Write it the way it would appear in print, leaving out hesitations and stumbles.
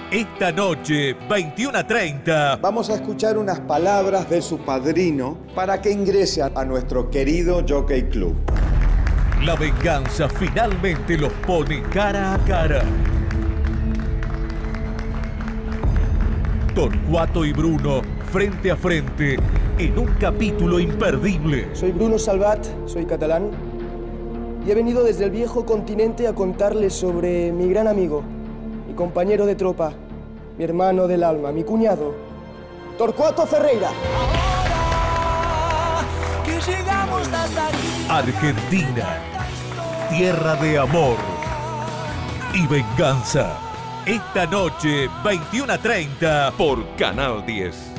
Esta noche, 21:30. Vamos a escuchar unas palabras de su padrino para que ingrese a nuestro querido Jockey Club. La venganza finalmente los pone cara a cara. Torcuato y Bruno frente a frente en un capítulo imperdible. Soy Bruno Salvat, soy catalán y he venido desde el viejo continente a contarles sobre mi gran amigo, mi compañero de tropa, mi hermano del alma, mi cuñado, Torcuato Ferreira. Ahora que llegamos hasta aquí. Argentina, tierra de amor y venganza. Esta noche, 21:30 por Canal 10.